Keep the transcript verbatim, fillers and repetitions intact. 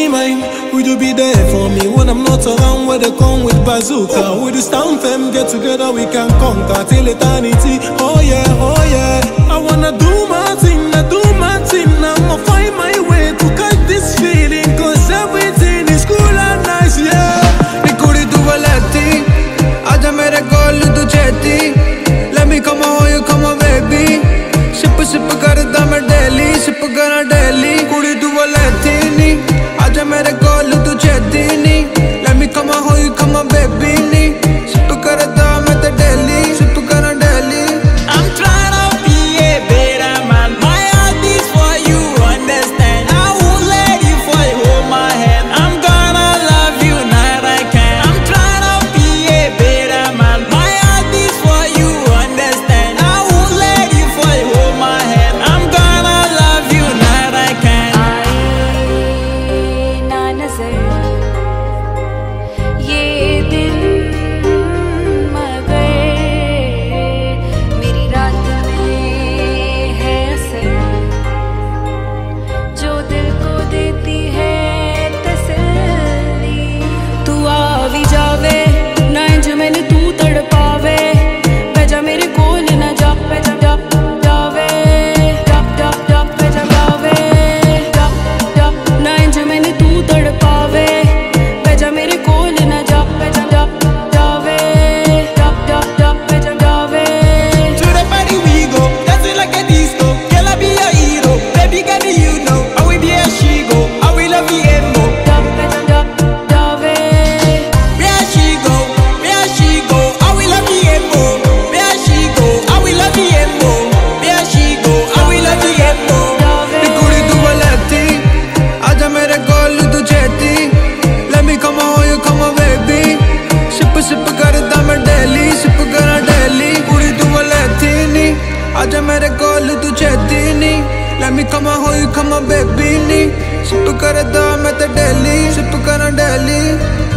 be mine? Would you be there for me when I'm not around? Where they come with bazooka? With the stand fam, get together we can conquer till eternity. Oh yeah, oh yeah. I wanna do my thing, I do my thing. I'ma find my way to catch this feeling, cause everything is cool and nice, yeah. Ni kudi tu valeti, aja mere kool tu cheti. Let me come on, you come on baby. Sip sip karda main daily, sip kara daily. Kudi tu valeti ni, aja mere kool tu cheti ni. Let me come on, you come on baby ni. Sip karda main te daily, sip kara daily. I'm trying to be a better man. My heart is for you, understand? I won't let you fall, hold my hand. I'm gonna love you night I can. I'm trying to be a better man. My heart is for you, understand? I won't let you fall, hold my hand. I'm gonna love you night I can. आए ना नजर ये दिन मगर मेरी रात में है असर जो दिल को देती है तसल्ली। तू आवी जावे ना इंज मैंने तू तड़पावे, भेजा मेरे कोल ना जा भेजा जा जावे जा जा जा भेजा जावे जा जा ना इंज मैंने तू तड़पावे, भेजा मेरे कोल ना जा भेजा जा जावे जा जा जा भेजा जावे। To the party we go, dancing like a disco. Girl, I be your hero. Baby, girl, you know I will be a she go. I will love you emo. जा भेजा जा जावे Where she go, where she go, I will love you emo. Where she go, I will love you emo. Where she go, I will love you emo. Ni kudi tu valeti, aja mere kool tu cheti. Let me come on, you come on baby. Sip sip karda main daily, sip kara daily. Kudi tu valeti ni, aja mere kool tu cheti ni. Let me come on, you come on baby ni. Sip karda main te daily, sip kara daily.